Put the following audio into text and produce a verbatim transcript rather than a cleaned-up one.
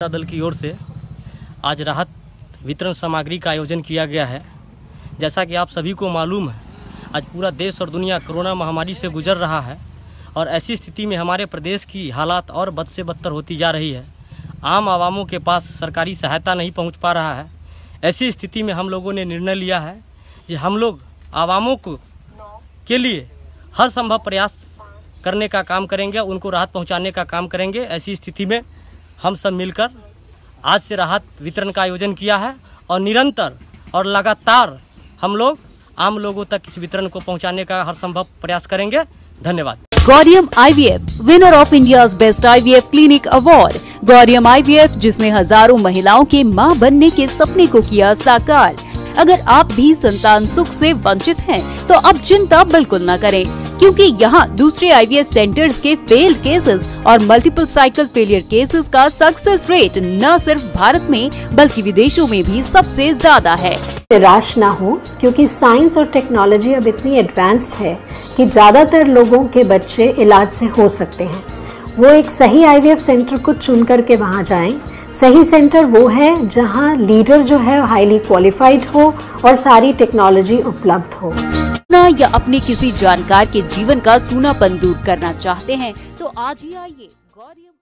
जनता दल की ओर से आज राहत वितरण सामग्री का आयोजन किया गया है। जैसा कि आप सभी को मालूम है, आज पूरा देश और दुनिया कोरोना महामारी से गुजर रहा है और ऐसी स्थिति में हमारे प्रदेश की हालात और बद से बदतर होती जा रही है। आम आवामों के पास सरकारी सहायता नहीं पहुंच पा रहा है। ऐसी स्थिति में हम लोगों ने निर्णय लिया है कि हम लोग आवामों को के लिए हर संभव प्रयास करने का काम करेंगे, उनको राहत पहुंचाने का काम करेंगे। ऐसी स्थिति में हम सब मिलकर आज से राहत वितरण का आयोजन किया है और निरंतर और लगातार हम लोग आम लोगों तक इस वितरण को पहुंचाने का हर संभव प्रयास करेंगे। धन्यवाद। Gauriyam IVF winner of India's best IVF clinic award. Gauriyam IVF, जिसने हजारों महिलाओं के मां बनने के सपने को किया साकार। अगर आप भी संतान सुख से वंचित हैं, तो अब चिंता बिल्कुल न करें, क्योंकि यहाँ दूसरे आईवीएफ सेंटर्स के फेल्ड केसेस और मल्टीपल साइकिल फेलियर केसेस का सक्सेस रेट न सिर्फ भारत में बल्कि विदेशों में भी सबसे ज्यादा है। निराश ना हो, क्योंकि साइंस और टेक्नोलॉजी अब इतनी एडवांस्ड है कि ज्यादातर लोगों के बच्चे इलाज से हो सकते हैं। वो एक सही आईवीएफ सेंटर को चुन करके वहाँ जाएं। सही सेंटर वो है जहाँ लीडर जो है हाईली क्वालिफाइड हो और सारी टेक्नोलॉजी उपलब्ध हो। ना या अपने किसी जानकार के जीवन का सूनापन दूर करना चाहते हैं तो आज ही आइए गौरियम